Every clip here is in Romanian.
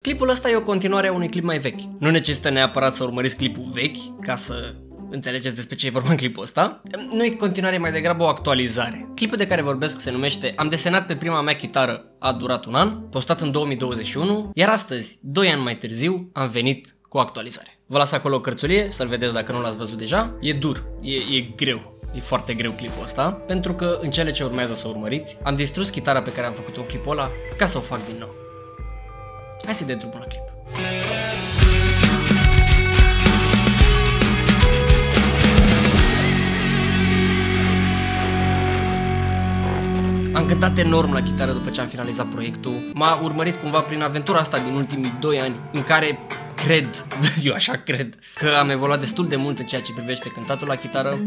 Clipul ăsta e o continuare a unui clip mai vechi. Nu necesită neapărat să urmăriți clipul vechi ca să înțelegeți despre ce e vorba în clipul ăsta. Nu e continuare, mai degrabă o actualizare. Clipul de care vorbesc se numește Am desenat pe prima mea chitară, a durat un an, postat în 2021, iar astăzi, 2 ani mai târziu, am venit cu o actualizare. Vă las acolo o cărțulie să-l vedeți dacă nu l-ați văzut deja. E dur, e greu. E foarte greu clipul ăsta, pentru că în cele ce urmează să urmăriți, am distrus chitara pe care am făcut-o în clipul ăla ca să o fac din nou. Hai să-i dăm drumul la clip. Am cântat enorm la chitară după ce am finalizat proiectul. M-a urmărit cumva prin aventura asta din ultimii 2 ani, în care cred, eu așa cred, că am evoluat destul de mult în ceea ce privește cântatul la chitară.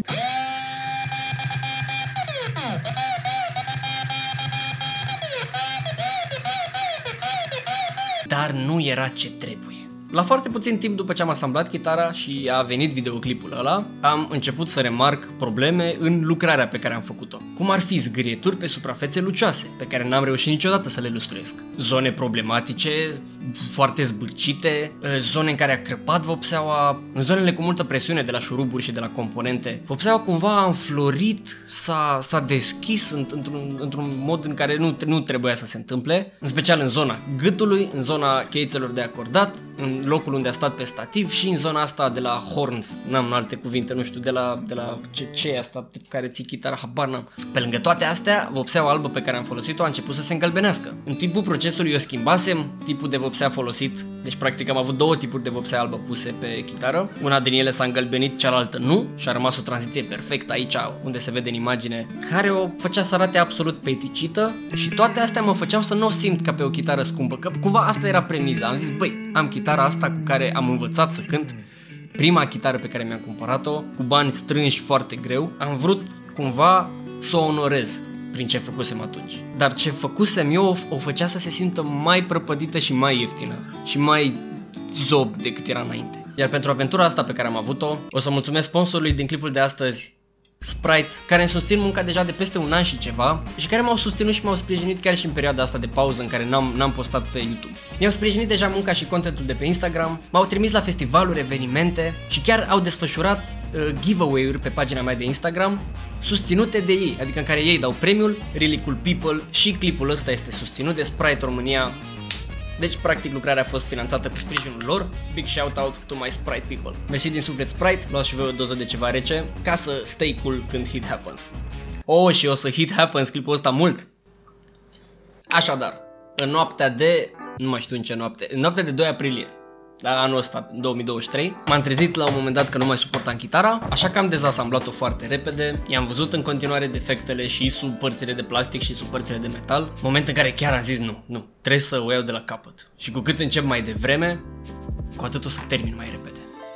Dar nu era ce trebuie. La foarte puțin timp după ce am asamblat chitara și a venit videoclipul ăla, am început să remarc probleme în lucrarea pe care am făcut-o. Cum ar fi zgârieturi pe suprafețe lucioase, pe care n-am reușit niciodată să le lustruiesc. Zone problematice, foarte zbârcite, zone în care a crăpat vopseaua, în zonele cu multă presiune de la șuruburi și de la componente. Vopseaua cumva a înflorit, s-a deschis într-un mod în care nu trebuia să se întâmple, în special în zona gâtului, în zona cheițelor de acordat, în locul unde a stat pe stativ și în zona asta de la horns, n-am alte cuvinte, nu știu, de la ce e asta pe care ții chitara, habar n-am. Pe lângă toate astea, vopseaua albă pe care am folosit-o a început să se îngălbenească. În timpul procesului eu schimbasem tipul de vopsea folosit, deci practic am avut 2 tipuri de vopsea albă puse pe chitară. Una din ele s-a îngălbenit, cealaltă nu și a rămas o tranziție perfectă aici, unde se vede în imagine, care o făcea să arate absolut peticită și toate astea mă făceau să nu o simt ca pe o chitară scumpă, că cumva asta era premiza. Am zis, băi, am chitara asta cu care am învățat să cânt, prima chitară pe care mi-am cumpărat-o, cu bani strânși foarte greu, am vrut cumva să o onorez prin ce făcusem atunci. Dar ce făcusem eu o făcea să se simtă mai prăpădită și mai ieftină și mai zob decât era înainte. Iar pentru aventura asta pe care am avut-o, o să mulțumesc sponsorului din clipul de astăzi, Sprite, care îmi susțin munca deja de peste un an și ceva și care m-au susținut și m-au sprijinit chiar și în perioada asta de pauză în care n-am postat pe YouTube. Mi-au sprijinit deja munca și contentul de pe Instagram, m-au trimis la festivaluri, evenimente și chiar au desfășurat giveaway-uri pe pagina mea de Instagram susținute de ei, adică în care ei dau premiul Really Cool People și clipul ăsta este susținut de Sprite România. Deci, practic, lucrarea a fost finanțată cu sprijinul lor. Big shout-out to my Sprite people. Mersi din suflet, Sprite. Luați și voi o doză de ceva rece ca să stay cool când hit happens. Oh, și o să hit happens clipul ăsta mult. Așadar, în noaptea de... nu mai știu în ce noapte. În noaptea de 2 aprilie, la anul ăsta, 2023, m-am trezit la un moment dat că nu mai suportam chitara, așa că am dezasamblat-o foarte repede, i-am văzut în continuare defectele și sub părțile de plastic și sub părțile de metal, moment în care chiar am zis nu, trebuie să o iau de la capăt. Și cu cât încep mai devreme, cu atât o să termin mai repede.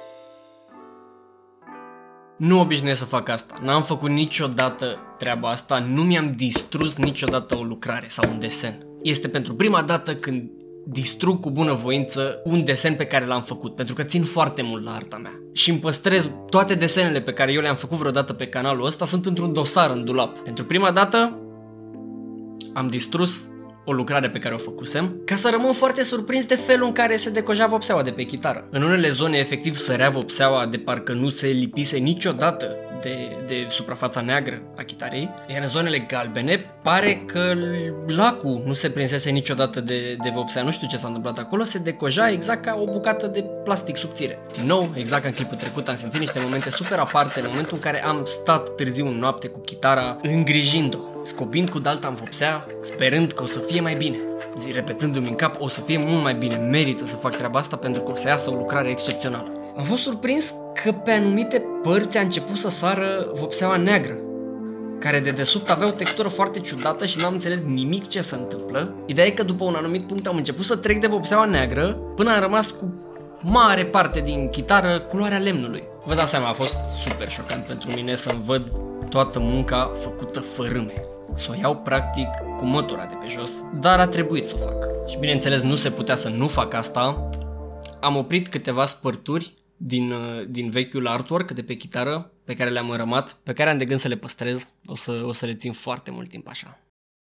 Nu obișnuiesc să fac asta, n-am făcut niciodată treaba asta, nu mi-am distrus niciodată o lucrare sau un desen. Este pentru prima dată când distrug cu bunăvoință un desen pe care l-am făcut, pentru că țin foarte mult la arta mea. Și îmi păstrez toate desenele pe care eu le-am făcut vreodată pe canalul ăsta, sunt într-un dosar în dulap. Pentru prima dată am distrus o lucrare pe care o făcusem, ca să rămân foarte surprins de felul în care se decoja vopseaua de pe chitară. În unele zone efectiv sărea vopseaua de parcă nu se lipise niciodată de suprafața neagră a chitarei, iar în zonele galbene pare că lacul nu se prinsese niciodată de vopsea. Nu știu ce s-a întâmplat acolo, se decoja exact ca o bucată de plastic subțire. Din nou, exact ca în clipul trecut, am simțit niște momente super aparte în momentul în care am stat târziu în noapte cu chitara, îngrijind-o, scobind cu dalta în vopsea, sperând că o să fie mai bine. Repetându-mi în cap, o să fie mult mai bine, merită să fac treaba asta pentru că o să iasă o lucrare excepțională. Am fost surprins că pe anumite părți a început să sară vopseaua neagră, care de desubt avea o textură foarte ciudată și n-am înțeles nimic ce se întâmplă. Ideea e că după un anumit punct am început să trec de vopseaua neagră până am rămas cu mare parte din chitară culoarea lemnului. Vă dați seama, a fost super șocant pentru mine să-mi văd toată munca făcută fărâme. Să o iau practic cu mătura de pe jos, dar a trebuit să o fac. Și bineînțeles nu se putea să nu fac asta. Am oprit câteva spărturi din vechiul artwork de pe chitară pe care le-am înrămat, pe care am de gând să le păstrez, o să le țin foarte mult timp așa.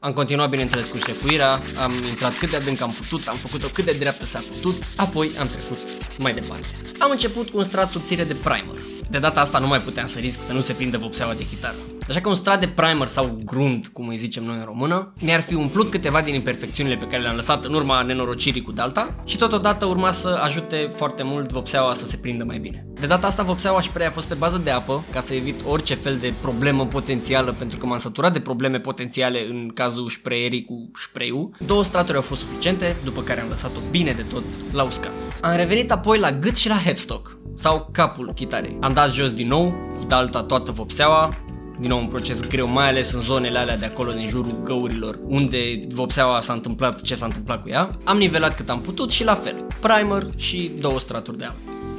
Am continuat, bineînțeles, cu șlefuirea, am intrat cât de adânc am putut, am făcut-o cât de dreaptă s-a putut, apoi am trecut mai departe. Am început cu un strat subțire de primer. De data asta nu mai puteam să risc să nu se prindă vopseaua de chitară. Așa că un strat de primer sau grund, cum îi zicem noi în română, mi-ar fi umplut câteva din imperfecțiunile pe care le-am lăsat în urma nenorocirii cu dalta și totodată urma să ajute foarte mult vopseaua să se prindă mai bine. De data asta vopseaua spray a fost pe bază de apă ca să evit orice fel de problemă potențială, pentru că m-am săturat de probleme potențiale în cazul sprayerii cu spray-ul. 2 straturi au fost suficiente, după care am lăsat-o bine de tot la uscat. Am revenit apoi la gât și la headstock, sau capul chitarei. Am dat jos din nou, cu dalta toată vopseaua, din nou un proces greu, mai ales în zonele alea de acolo din jurul găurilor, unde vopseaua s-a întâmplat ce s-a întâmplat cu ea. Am nivelat cât am putut și la fel, primer și 2 straturi de apă.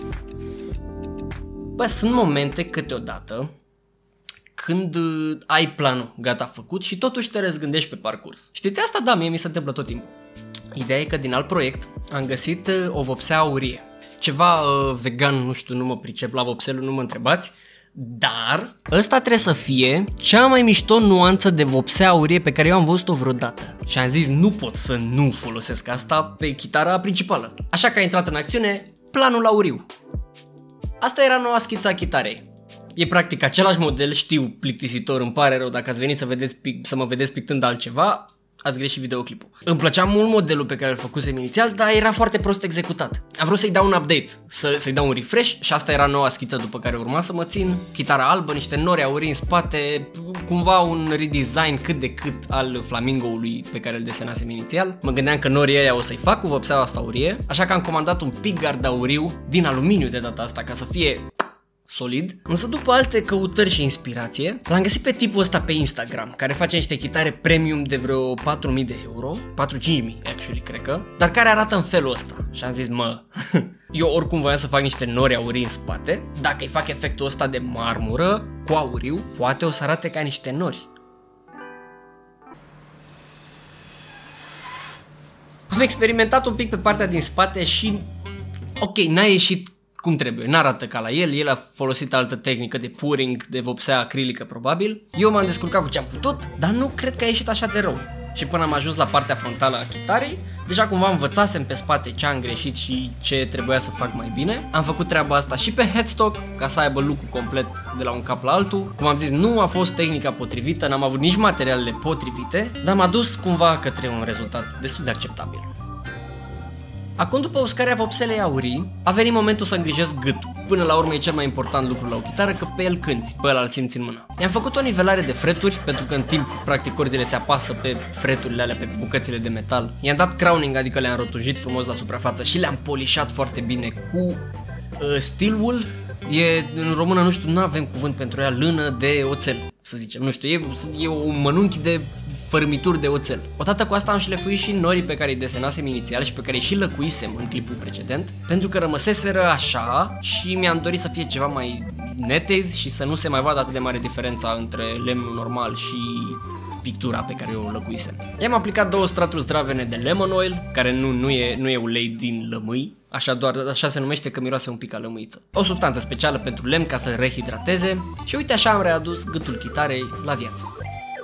Bă, sunt momente câteodată când ai planul gata făcut și totuși te răzgândești pe parcurs. Știți asta? Da, mie mi se întâmplă tot timpul. Ideea e că din alt proiect am găsit o vopsea aurie. Ceva vegan, nu știu, nu mă pricep la vopselul, nu mă întrebați. Dar ăsta trebuie să fie cea mai mișto nuanță de vopsea aurie pe care eu am văzut-o vreodată. Și am zis, nu pot să nu folosesc asta pe chitara principală. Așa că a intrat în acțiune planul auriu. Asta era noua schiță a chitarei. E practic același model, știu, plictisitor, îmi pare rău dacă ați venit să mă vedeți pictând altceva. Ați greșit videoclipul. Îmi plăcea mult modelul pe care îl făcusem inițial, dar era foarte prost executat. Am vrut să-i dau un update, să-i dau un refresh și asta era noua schiță după care urma să mă țin. Chitara albă, niște nori aurii în spate, cumva un redesign cât de cât al flamingoului pe care îl desenasem inițial. Mă gândeam că norii ăia o să-i fac cu vopseaua asta aurie, așa că am comandat un pickguard auriu din aluminiu de data asta ca să fie solid, însă după alte căutări și inspirație, l-am găsit pe tipul ăsta pe Instagram, care face niște chitare premium de vreo 4.000 de euro, 4-5.000 actually, cred că, dar care arată în felul ăsta. Și am zis, mă, eu oricum voiam să fac niște nori aurii în spate, dacă îi fac efectul ăsta de marmură cu auriu, poate o să arate ca niște nori. Am experimentat un pic pe partea din spate și, ok, n-a ieșit cum trebuie, n-arată ca la el a folosit altă tehnică de pouring, de vopsea acrilică probabil. Eu m-am descurcat cu ce am putut, dar nu cred că a ieșit așa de rău. Și până am ajuns la partea frontală a chitarei, deja cumva învățasem pe spate ce am greșit și ce trebuia să fac mai bine. Am făcut treaba asta și pe headstock, ca să aibă look-ul complet de la un cap la altul. Cum am zis, nu a fost tehnica potrivită, n-am avut nici materialele potrivite, dar m-a dus cumva către un rezultat destul de acceptabil. Acum, după uscarea vopselei aurii, a venit momentul să îngrijesc gâtul. Până la urmă e cel mai important lucru la o chitară, că pe el cânti, pe ăla îl simți în mână. I-am făcut o nivelare de freturi, pentru că în timp, practic, corzile se apasă pe freturile alea, pe bucățile de metal. I-am dat crowning, adică le-am rotujit frumos la suprafață și le-am polișat foarte bine cu steel wool. În română, nu știu, nu avem cuvânt pentru ea, lână de oțel, să zicem, nu știu, e un mănunchi de fărâmituri de oțel. Odată cu asta am șlefuit și norii pe care îi desenasem inițial și pe care îi și lăcuisem în clipul precedent, pentru că rămăseseră așa și mi-am dorit să fie ceva mai netezi și să nu se mai vadă atât de mare diferența între lemnul normal și pictura pe care eu o lăcuisem. I-am aplicat 2 straturi zdravene de lemon oil, care nu e ulei din lămâi, așa se numește că miroase un pic a lămâiță. O substanță specială pentru lemn ca să rehidrateze și uite așa am readus gâtul chitarei la viață.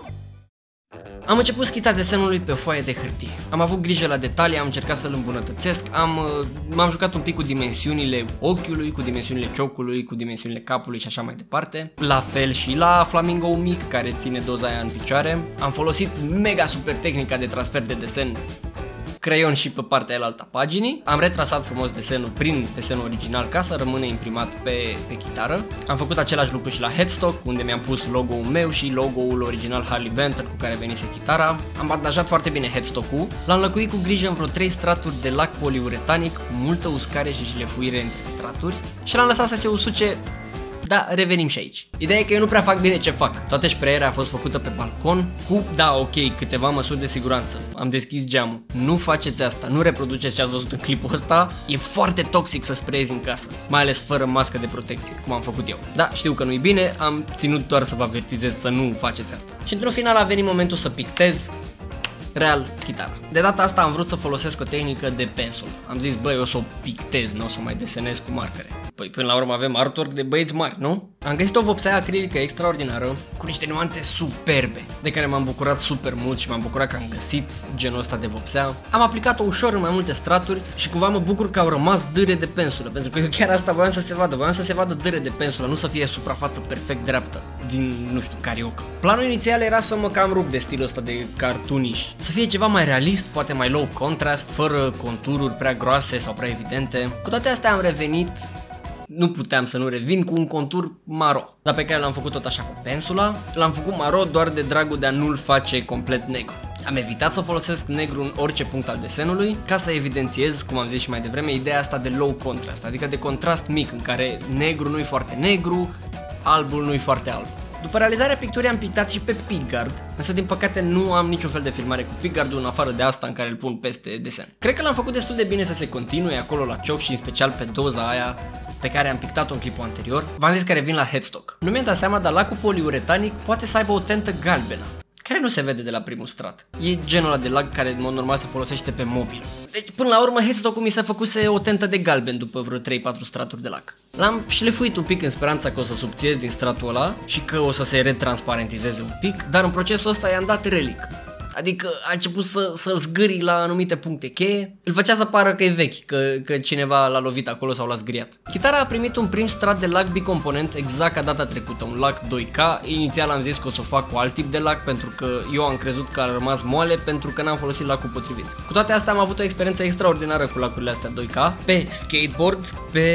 Am început schița desenului pe o foaie de hârtie. Am avut grijă la detalii, am încercat să-l îmbunătățesc, m-am jucat un pic cu dimensiunile ochiului, cu dimensiunile ciocului, cu dimensiunile capului și așa mai departe. La fel și la flamingo mic, care ține doza aia în picioare. Am folosit mega super tehnica de transfer de desen, creion și pe partea elaltă a paginii. Am retrasat frumos desenul prin desenul original ca să rămână imprimat pe chitară. Am făcut același lucru și la headstock, unde mi-am pus logo-ul meu și logo-ul original Harley Benton cu care venise chitara. Am bandajat foarte bine headstock-ul. L-am înlocuit cu grijă în vreo 3 straturi de lac poliuretanic cu multă uscare și șlefuire între straturi și l-am lăsat să se usuce. Da, revenim și aici. Ideea e că eu nu prea fac bine ce fac. Toată sprayerea a fost făcută pe balcon cu, da, ok, câteva măsuri de siguranță. Am deschis geamul. Nu faceți asta, nu reproduceți ce ați văzut în clipul ăsta. E foarte toxic să sprayezi în casă, mai ales fără mască de protecție, cum am făcut eu. Da, știu că nu-i bine, am ținut doar să vă avertizez să nu faceți asta. Și într-un final a venit momentul să pictez real chitara. De data asta am vrut să folosesc o tehnică de pencil. Am zis, băi, o să o pictez, nu o să o mai desenez cu marcare. Păi până la urmă avem artwork de băieți mari, nu? Am găsit o vopsea acrilică extraordinară, cu niște nuanțe superbe, de care m-am bucurat super mult și m-am bucurat că am găsit genul ăsta de vopsea. Am aplicat-o ușor în mai multe straturi și cumva mă bucur că au rămas dâre de pensulă, pentru că eu chiar asta voiam să se vadă dâre de pensulă, nu să fie suprafață perfect dreaptă, din, nu știu, carioca. Planul inițial era să mă cam rup de stilul ăsta de cartoonish, să fie ceva mai realist, poate mai low contrast, fără contururi prea groase sau prea evidente. Cu toate astea am revenit, nu puteam să nu revin, cu un contur maro, dar pe care l-am făcut tot așa cu pensula. L-am făcut maro doar de dragul de a nu-l face complet negru. Am evitat să folosesc negru în orice punct al desenului, ca să evidențiez, cum am zis și mai devreme, ideea asta de low contrast, adică de contrast mic, în care negru nu-i foarte negru, albul nu-i foarte alb. După realizarea picturii am pictat și pe pickguard, însă din păcate nu am niciun fel de filmare cu pickguard-ul în afară de asta în care îl pun peste desen. Cred că l-am făcut destul de bine să se continue acolo la cioc și în special pe doza aia pe care am pictat-o în clipul anterior. V-am zis că revin la headstock. Nu mi-am dat seama, dar lacul poliuretanic poate să aibă o tentă galbenă, care nu se vede de la primul strat. E genul ăla de lac care în mod normal se folosește pe mobil. Deci până la urmă headstock-ul mi s-a făcuse o tentă de galben după vreo 3-4 straturi de lac. L-am șlefuit un pic în speranța că o să subțiez din stratul ăla și că o să se retransparentizeze un pic, dar în procesul ăsta i-am dat relic. Adică a început să-l zgârii la anumite puncte cheie, îl făcea să pară că e vechi, că cineva l-a lovit acolo sau l-a zgriat. Chitara a primit un prim strat de lac bicomponent exact ca data trecută, un lac 2K. Inițial am zis că o să o fac cu alt tip de lac pentru că eu am crezut că a rămas moale pentru că n-am folosit lacul potrivit. Cu toate astea am avut o experiență extraordinară cu lacurile astea 2K, pe skateboard, pe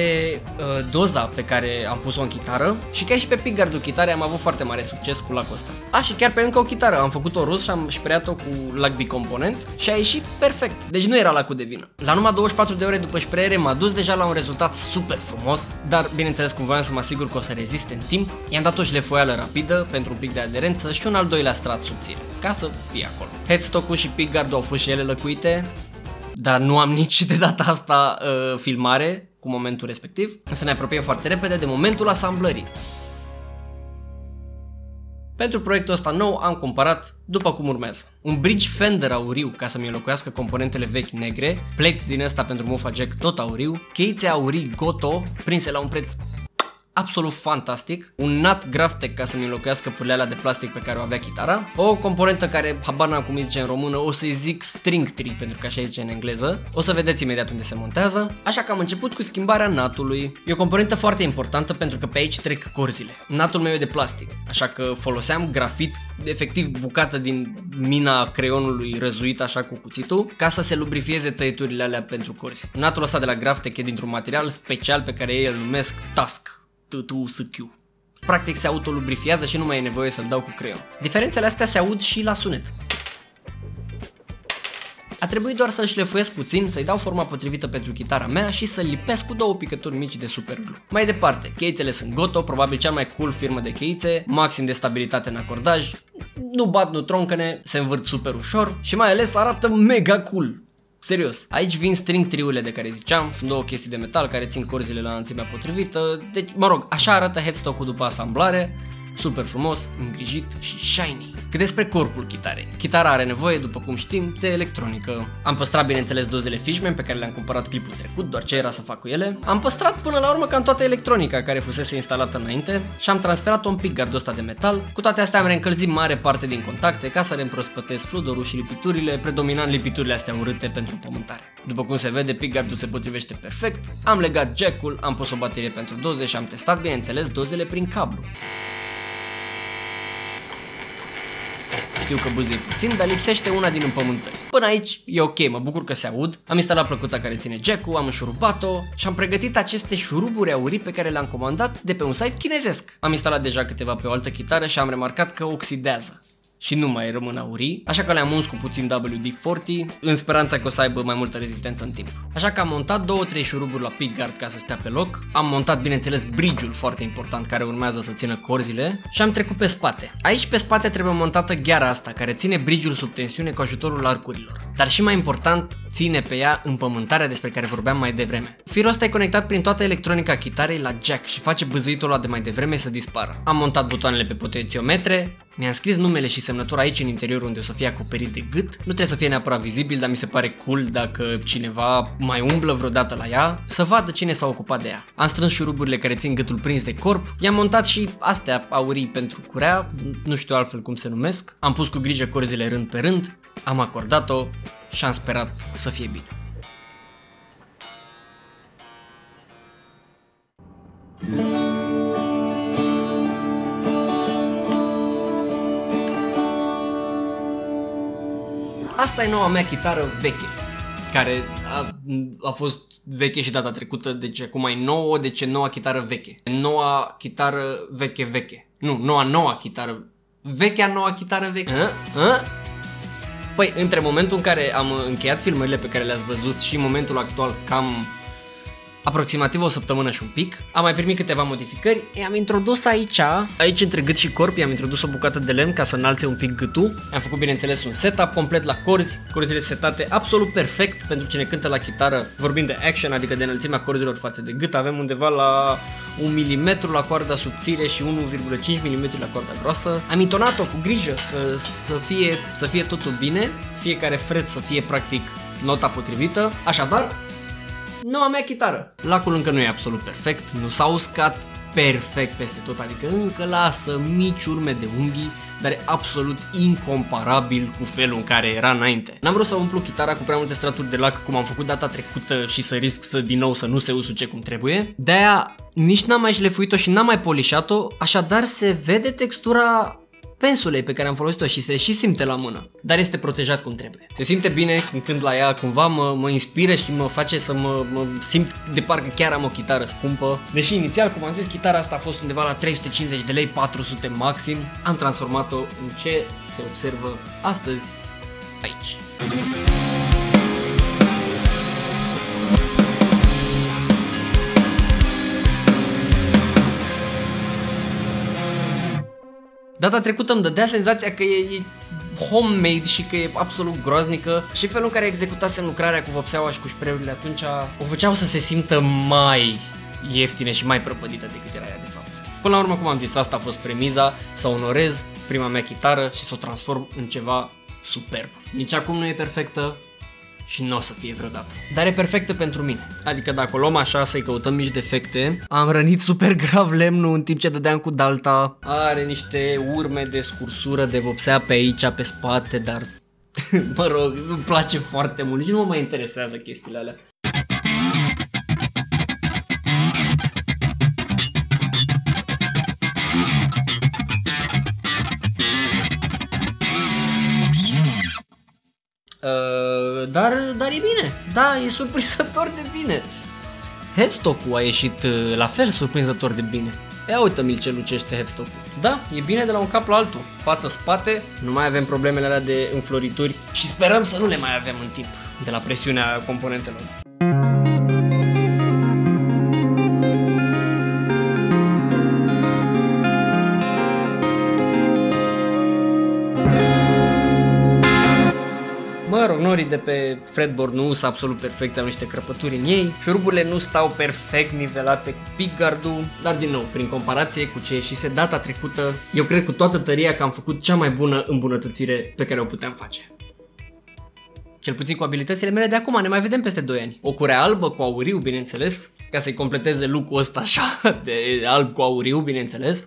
doza pe care am pus-o în chitară și chiar și pe pickguard-ul chitarei am avut foarte mare succes cu lacul ăsta. Și chiar pe încă o chitară am făcut-o roz și am speriat-o cu lac bicomponent și a ieșit perfect, deci nu era lacul de vină. La numai 24 de ore după spreiere m-a dus deja la un rezultat super frumos, dar bineînțeles cum voiam să mă asigur că o să reziste în timp, i-am dat o șlefoială rapidă pentru un pic de aderență și un al doilea strat subțire, ca să fie acolo. Headstock-ul și pickguard-ul au fost și ele lăcuite, dar nu am nici de data asta filmare cu momentul respectiv, să ne apropiem foarte repede de momentul asamblării. Pentru proiectul ăsta nou am cumpărat după cum urmează: un bridge Fender auriu ca să-mi înlocuiască componentele vechi negre, plec din ăsta pentru mufa jack tot auriu, cheițe aurii Goto prinse la un preț absolut fantastic, un nut Graphtec ca să-mi înlocuiască pârleala de plastic pe care o avea chitara, o componentă care, habar n-am cum îi zice în română, o să-i zic string tree pentru că așa îi zice în engleză, o să vedeți imediat unde se montează, așa că am început cu schimbarea natului. E o componentă foarte importantă pentru că pe aici trec corzile. Natul meu e de plastic, așa că foloseam grafit, efectiv bucată din mina creionului răzuit așa cu cuțitul, ca să se lubrifieze tăieturile alea pentru corzi. Natul ăsta de la Graphtec e dintr-un material special pe care ei îl numesc Tusk. TUSQ. Practic se autolubrifiază și nu mai e nevoie să-l dau cu creion. Diferențele astea se aud și la sunet. A trebuit doar să-l șlefuiesc puțin, să-i dau forma potrivită pentru chitara mea și să-l lipesc cu două picături mici de superglue. Mai departe, cheițele sunt Goto, probabil cea mai cool firmă de cheițe, maxim de stabilitate în acordaj, nu bat, nu troncăne, se învârt super ușor și mai ales arată mega cool. Serios, aici vin string triurile de care ziceam, sunt două chestii de metal care țin corzile la înălțimea potrivită, deci, mă rog, așa arată headstock-ul după asamblare, super frumos, îngrijit și shiny. Cât despre corpul chitarei. Chitara are nevoie, după cum știm, de electronică. Am păstrat, bineînțeles, dozele Fishman pe care le-am cumpărat clipul trecut, doar ce era să fac cu ele. Am păstrat până la urmă cam toată electronica care fusese instalată înainte și am transferat-o în pickguard-ul ăsta de metal. Cu toate astea am reîncălzit mare parte din contacte ca să reîmprospătez fludorul și lipiturile, predominant lipiturile astea urâte pentru împământare. După cum se vede, pickguard-ul se potrivește perfect. Am legat jack-ul, am pus o baterie pentru doze și am testat, bineînțeles, dozele prin cablu. Știu că bâzie puțin, dar lipsește una din împământări. Până aici e ok, mă bucur că se aud. Am instalat plăcuța care ține jack-ul, am înșurubat-o și am pregătit aceste șuruburi aurii pe care le-am comandat de pe un site chinezesc. Am instalat deja câteva pe o altă chitară și am remarcat că oxidează și nu mai rămân aurii, așa că le-am uns cu puțin WD-40 în speranța că o să aibă mai multă rezistență în timp. Așa că am montat 2-3 șuruburi la pickguard ca să stea pe loc, am montat bineînțeles bridge-ul foarte important care urmează să țină corzile și am trecut pe spate. Aici pe spate trebuie montată gheara asta care ține bridge-ul sub tensiune cu ajutorul arcurilor. dar și mai important, ține pe ea împământarea despre care vorbeam mai devreme. Firul ăsta e conectat prin toată electronica chitarei la jack și face bâzâitul ăla de mai devreme să dispară. Am montat butoanele pe potențiometre, mi-am scris numele și semnătura aici în interior unde o să fie acoperit de gât. Nu trebuie să fie neapărat vizibil, dar mi se pare cool dacă cineva mai umblă vreodată la ea, să vadă cine s-a ocupat de ea. Am strâns șuruburile care țin gâtul prins de corp, i-am montat și astea aurii pentru curea, nu știu altfel cum se numesc. Am pus cu grijă corzile rând pe rând, am acordat-o și am sperat să fie bine. Asta e noua mea chitară veche, care a fost veche și data trecută, deci acum e nouă, deci e noua chitară veche. Noua chitară veche. Nu, noua chitară. Vechea noua chitară veche. Păi, între momentul în care am încheiat filmările pe care le-ați văzut și momentul actual, cam aproximativ o săptămână și un pic, am mai primit câteva modificări. I-am introdus aici între gât și corp, i-am introdus o bucată de lemn ca să înalțe un pic gâtul. Am făcut bineînțeles un setup complet la corzi, corzile setate absolut perfect pentru cine cântă la chitară, vorbind de action, adică de înălțimea corzilor față de gât. Avem undeva la 1 mm la coarda subțire și 1,5 mm la coarda groasă. Am intonat-o cu grijă să fie totul bine, fiecare fret să fie practic nota potrivită. Așadar, noua mea chitară. Lacul încă nu e absolut perfect, nu s-a uscat perfect peste tot, adică încă lasă mici urme de unghii, dar e absolut incomparabil cu felul în care era înainte. N-am vrut să umplu chitara cu prea multe straturi de lac cum am făcut data trecută și să risc din nou să nu se usuce cum trebuie. De-aia nici n-am mai șlefuit-o și n-am mai polișat-o, așadar se vede textura pensulei pe care am folosit-o și se și simte la mână, dar este protejat cum trebuie. Se simte bine când cânt la ea, cumva mă inspiră și mă face să mă simt de parcă chiar am o chitară scumpă. Deși inițial, cum am zis, chitara asta a fost undeva la 350 de lei, 400 maxim, am transformat-o în ce se observă astăzi aici. Data trecută îmi dădea senzația că e homemade și că e absolut groaznică și felul în care executasem lucrarea cu vopseaua și cu șpreurile atunci o făceau să se simtă mai ieftine și mai prăpădită decât era ea de fapt. Până la urmă, cum am zis, asta a fost premiza, să onorez prima mea chitară și să o transform în ceva superb. Nici acum nu e perfectă și nu o să fie vreodată, dar e perfectă pentru mine. Adică dacă o luăm așa să-i căutăm mici defecte, am rănit super grav lemnul în timp ce dădeam cu dalta. Are niște urme de scursură de vopsea pe aici, pe spate, dar mă rog, îmi place foarte mult, nici nu mă mai interesează chestiile alea. Dar e bine, da, e surprinzător de bine. Headstock-ul a ieșit la fel surprinzător de bine. Ia uite-mi-l ce lucește headstock-ul. Da, e bine de la un cap la altul. Față-spate, nu mai avem problemele alea de înflorituri și sperăm să nu le mai avem în timp de la presiunea componentelor. Mă rog, norii de pe fretboard nu sunt absolut perfecți, au niște crăpături în ei. Șuruburile nu stau perfect nivelate cu pickguard-ul, dar din nou, prin comparație cu ce ieșise data trecută, eu cred cu toată tăria că am făcut cea mai bună îmbunătățire pe care o puteam face. Cel puțin cu abilitățile mele de acum, ne mai vedem peste 2 ani. O curea albă cu auriu, bineînțeles, ca să-i completeze look-ul ăsta așa de alb cu auriu, bineînțeles.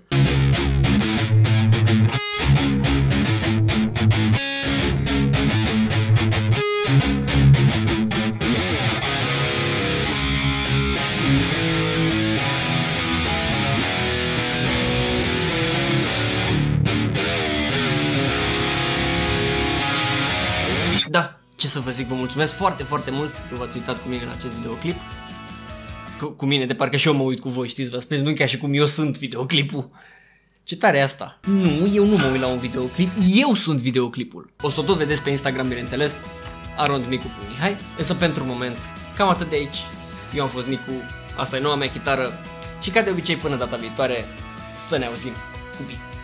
Da, ce să vă zic, vă mulțumesc foarte, foarte mult că v-ați uitat cu mine în acest videoclip. Cu mine, de parcă și eu mă uit cu voi, știți, vă spun, nu chiar și cum eu sunt videoclipul. Ce tare e asta? Nu, eu nu mă uit la un videoclip, eu sunt videoclipul. O să o tot vedeți pe Instagram, bineînțeles, @micu.mihai. Însă pentru moment, cam atât de aici. Eu am fost Nicu, asta e noua mea chitară și ca de obicei până data viitoare, să ne auzim cu bine.